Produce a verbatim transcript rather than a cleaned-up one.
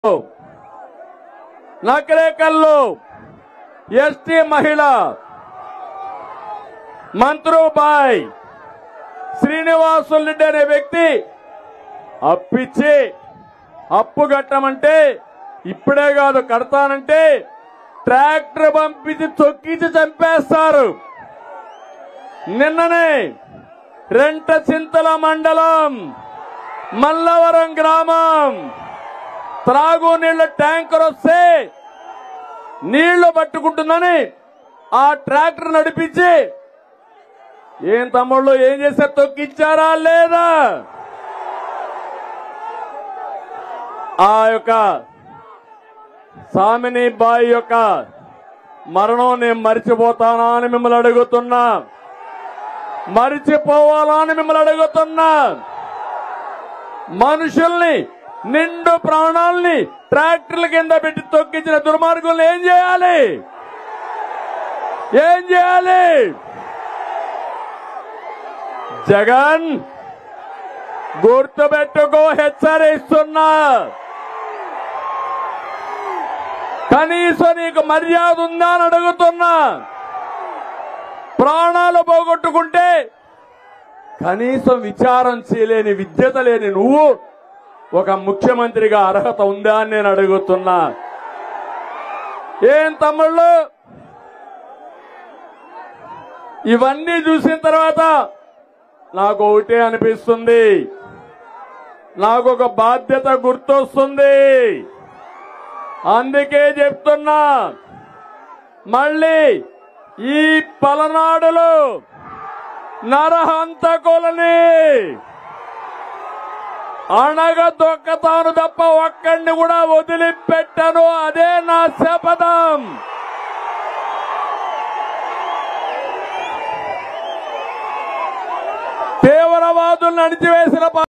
నకరేకల్లో ST మహిళ మంత్రుబాయ్ శ్రీనివాసులరెడ్డి అనే వ్యక్తి అప్పిచ్చి అప్పు కట్టమంటే ఇప్పుడే కాదు కడతానంటే ట్రాక్టర్ పంపించి తొక్కించి చంపేస్తారు. నిన్ననే రెంట చింతల మండలం మల్లవరం గ్రామం త్రాగునీళ్ల ట్యాంకర్ వస్తే నీళ్లు పట్టుకుంటుందని ఆ ట్రాక్టర్ నడిపించి ఏం తమ్ముళ్ళు ఏం చేశారు? తొక్కిచ్చారా లేదా? ఆ యొక్క సామిని బాయి యొక్క మరణం నేను మరిచిపోతానా అని మిమ్మల్ని అడుగుతున్నా, మరిచిపోవాలా అని మిమ్మల్ని అడుగుతున్నా. మనుషుల్ని నిండు ప్రాణాలని ట్రాక్టర్ల కింద పెట్టి తొక్కించిన దుర్మార్గుల్ని ఏం చేయాలి? ఏం చేయాలి? జగన్ గుర్తుపెట్టుకో, హెచ్చరిస్తున్నా. కనీసం నీకు మర్యాద ఉందా అని అడుగుతున్నా. ప్రాణాలు పోగొట్టుకుంటే కనీసం విచారం చేయలేని విద్యత లేని నువ్వు ఒక ముఖ్యమంత్రిగా అర్హత ఉందా అని నేను అడుగుతున్నా. ఏం తమ్ముళ్ళు, ఇవన్నీ చూసిన తర్వాత నాకు ఒకటే అనిపిస్తుంది, నాకు ఒక బాధ్యత గుర్తొస్తుంది. అందుకే చెప్తున్నా, మళ్ళీ ఈ పలనాడులో నరహంతకులని అణగదొక్కతాను తప్ప ఒక్కడిని కూడా వదిలిపెట్టను. అదే నా శపథం. తీవ్రవాదులను అణిచివేసిన